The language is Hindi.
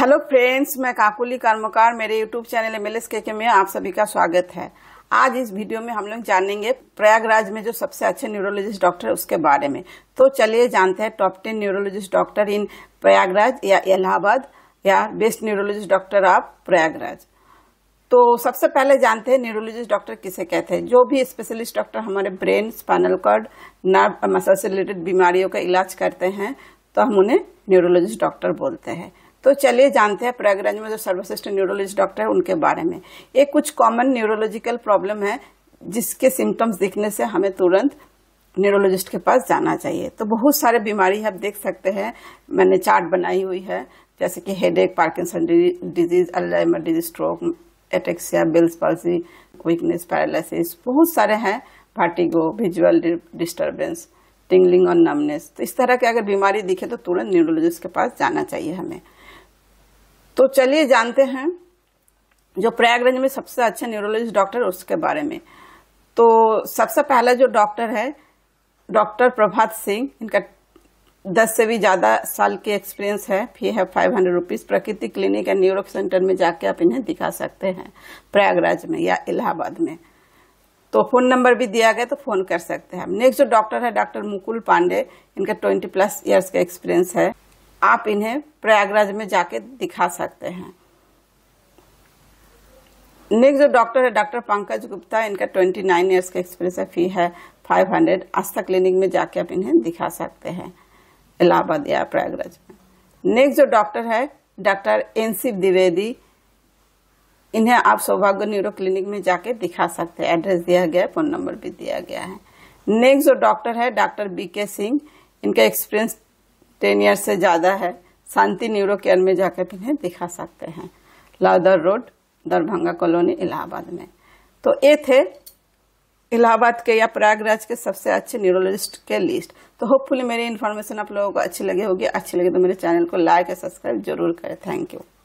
हेलो फ्रेंड्स, मैं काकुली कर्मकार मेरे यूट्यूब चैनल एमएलएस के में आप सभी का स्वागत है। आज इस वीडियो में हम लोग जानेंगे प्रयागराज में जो सबसे अच्छे न्यूरोलॉजिस्ट डॉक्टर है उसके बारे में। तो चलिए जानते हैं top 10 neurologist doctor in Prayagraj या इलाहाबाद या best neurologist doctor of Prayagraj. तो सबसे पहले जानते हैं न्यूरोलॉजिस्ट डॉक्टर किसे कहते हैं। जो भी स्पेशलिस्ट डॉक्टर हमारे brain, spinal cord, nerve, muscle से रिलेटेड बीमारियों का इलाज करते हैं तो हम उन्हें न्यूरोलॉजिस्ट डॉक्टर बोलते हैं। तो चलिए जानते हैं प्रयागराज में जो सर्वश्रेष्ठ न्यूरोलॉजिस्ट डॉक्टर है उनके बारे में। ये कुछ कॉमन न्यूरोलॉजिकल प्रॉब्लम है जिसके सिम्टम्स दिखने से हमें तुरंत न्यूरोलॉजिस्ट के पास जाना चाहिए। तो बहुत सारे बीमारी आप देख सकते हैं, मैंने चार्ट बनाई हुई है, जैसे कि headache, Parkinson disease, Alzheimer disease, stroke, ataxia, Bell's palsy, weakness, paralysis, बहुत सारे हैं, वर्टिगो, विजुअल डिस्टर्बेंस, टिंगलिंग और नमनेस। तो इस तरह की अगर बीमारी दिखे तो तुरंत न्यूरोलॉजिस्ट के पास जाना चाहिए हमें। तो चलिए जानते हैं जो प्रयागराज में सबसे अच्छे न्यूरोलॉजिस्ट डॉक्टर उसके बारे में। तो सबसे पहला जो डॉक्टर है डॉक्टर प्रभात सिंह, इनका 10 से भी ज्यादा साल के एक्सपीरियंस है। फी है 500 रुपीज। प्रकृति क्लिनिक या न्यूरो सेंटर में जाके आप इन्हें दिखा सकते हैं प्रयागराज में या इलाहाबाद में। तो फोन नंबर भी दिया गया, तो फोन कर सकते हैं। नेक्स्ट जो डॉक्टर है डॉक्टर मुकुल पांडे, इनका 20+ ईयर्स का एक्सपीरियंस है। आप इन्हें प्रयागराज में जाके दिखा सकते हैं। नेक्स्ट जो डॉक्टर है डॉक्टर पंकज गुप्ता, इनका 29 ईयर्स का एक्सपीरियंस है। फी है 500। आस्था क्लिनिक में जाके आप इन्हें दिखा सकते हैं इलाहाबाद या प्रयागराज में। नेक्स्ट जो डॉक्टर है डॉक्टर NC द्विवेदी, इन्हें आप सौभाग्य न्यूरो क्लिनिक में जाके दिखा सकते हैं। एड्रेस दिया गया है, फोन नंबर भी दिया गया है। नेक्स्ट जो डॉक्टर है डॉक्टर BK सिंह, इनका एक्सपीरियंस 10 ईयर्स से ज्यादा है। शांति न्यूरो केयर में जाकर इन्हें दिखा सकते हैं, Lowther road, Darbhanga colony, Allahabad में। तो ये थे इलाहाबाद के या प्रयागराज के सबसे अच्छे न्यूरोलॉजिस्ट के लिस्ट। तो होपफुली मेरी इन्फॉर्मेशन आप लोगों को अच्छी लगी होगी। अच्छी लगी तो मेरे चैनल को लाइक और सब्सक्राइब जरूर करें। Thank you.